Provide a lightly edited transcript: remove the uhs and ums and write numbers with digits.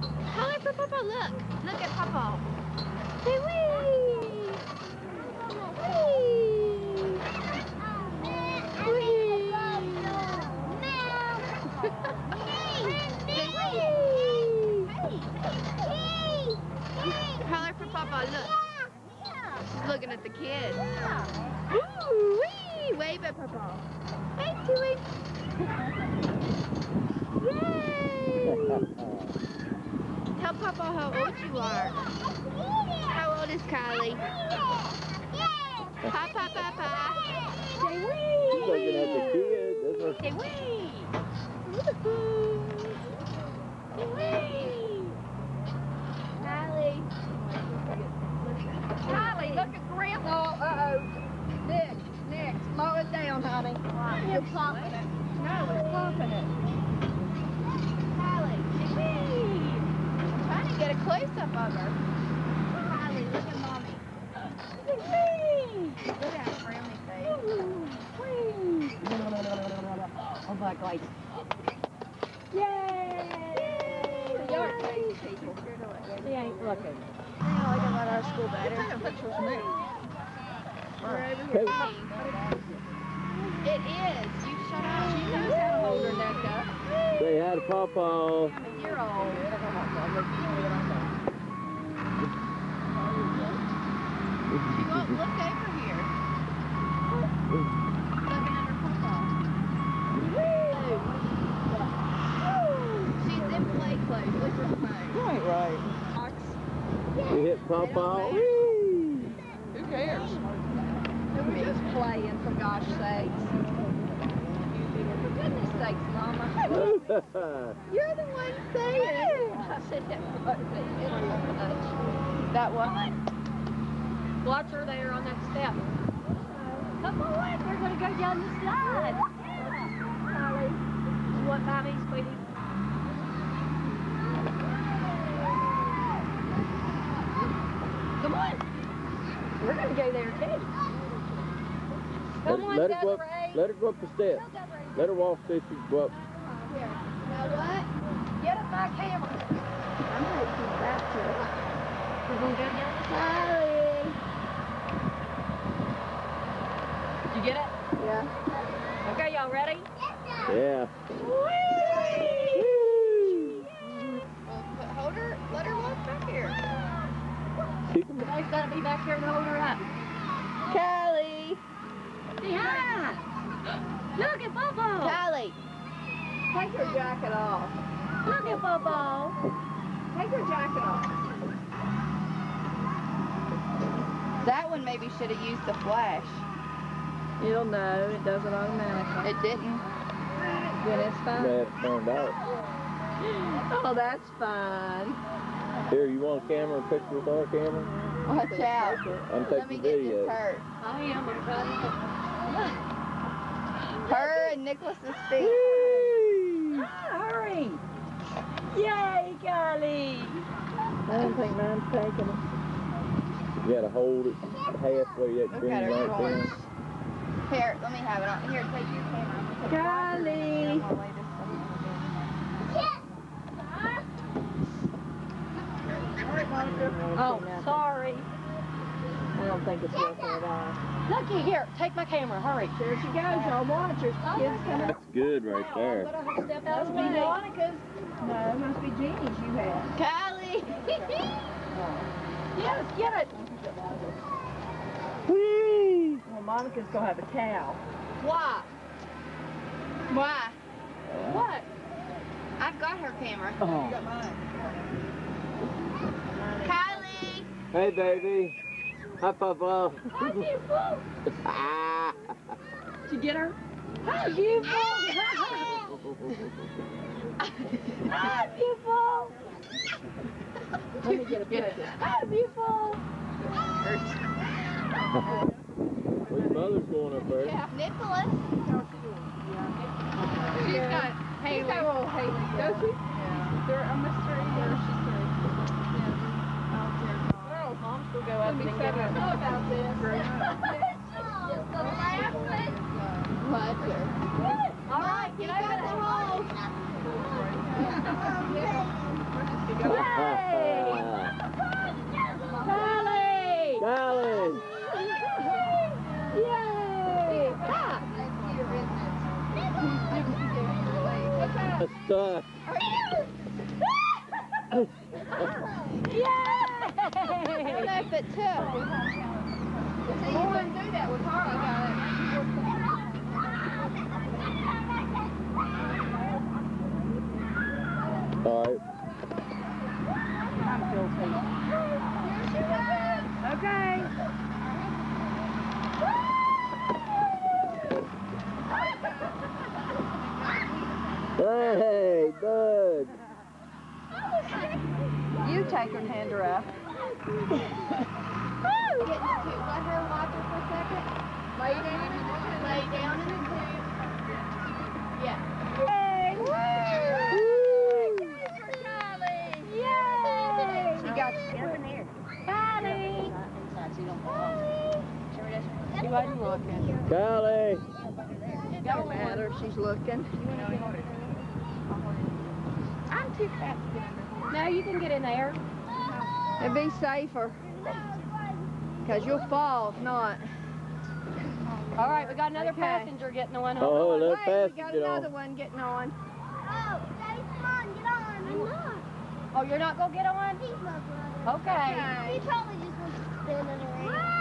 Holler for Papa, look. Look at Papa. Say wee. Wee. Wee. Holler for Papa, look. She's looking at the kids. Woo wee. Wave at Papa. Hey, Tui. Yay. Tell Papa how old you are. How old is Kylie? Papa, Papa. Say wee. She's looking at the kids. Say wee. Woohoo. Say wee. Kylie. Kylie, look at Grandma. Uh-oh. Nick, slow it down, honey. You're popping it. No, it's popping it. Kylie, say wee. I'm trying to get a close-up of her. Kylie, look at Mommy. Say wee. Look at that frowny face. Wee. Oh, my God. Yay. They aren't crazy people. They ain't looking. I can let our school better. It is. You shut up. She knows how to hold her neck up. Say hi to Papa. I'm a year old. She won't look over here. Looking at her Papa. She's in play clothes. Look at her phone. Right. You hit Papa. Who cares? We're just playing, for gosh sakes. For goodness sakes, Mama. You're the one saying. I said that. That one? Watch her there on that step. Come on, we're going to go down the slide. Holly, you want by me, sweetie? Come on. We're going to go there, too. Come on, Desiree. Let her go up the steps. Let her walk so she go up. Here. Now what? Get up my camera. I'm going to keep back to it. We're going to go down the slide. Did you get it? Yeah. Okay, y'all ready? Yeah. Well, hold her. Let her walk back here. Somebody's got to be back here to hold her up. Kylie. Say hi. Look at Bobo. Kylie. Take her jacket off. Look at Bobo. Take her jacket off. That one maybe should have used the flash. It'll know. It does it automatically. It didn't. Then it's fine. They have it turned out. Oh, that's fine. Here, you want a camera, a picture with our camera? Watch out. I'm Let me taking get video. this hurt. I am. I'm trying Her and Nicholas's feet. hurry. Yay, Golly. I don't think mine's taking it. You gotta hold it halfway, that Look green at her light going. down. Here, let me have it on. Here, take your camera. Golly. Oh, sorry. I don't think it's working at all. Looky here, take my camera, hurry. There she goes, y'all watch her. Kids coming. That's good right there. That must be Monica's. No, it must be Jeannie's you had. Kylie. Yes, get it. Whee! Well, Monica's gonna have a cow. Why? Why? What? I've got her camera. Oh. Kylie. Hey, baby. Hi, Papa. Hi, beautiful. Ah. Did you get her? Hi, beautiful. Hi, beautiful. Let me get a picture. Hi, beautiful. Which mother's going up there? Yeah. Nicholas. She's got Haley. She's got little Haley. Does she? Yeah. They're almost 3. There, she's 3. Yeah. Oh, dear God. Well, Mom's will go up and get her. Know about this. Just the last one. Mother. All right, get over the hole. Yay! I don't know if it took. See, you wouldn't do that with her. All right. I'm filthy. Okay. Hey, bud. You take her and hand her up. Let her watch her for a second. Lay down in the tube. Yeah. Yay! Woo! Yay for Kylie! Yay! She got you. Kylie! She wasn't looking. Kylea. It don't matter. She's looking. I'm too fast to get in there. No, you can get in there. It'd be safer. Because you'll fall if not. All right, we got another Okay. passenger getting on. Oh, Wait, let we got passenger another on. one getting on. Oh, Daddy, come on, get on. I'm not. Oh, you're not going to get on? He's not running. Okay. He probably just wants to stand in the rain.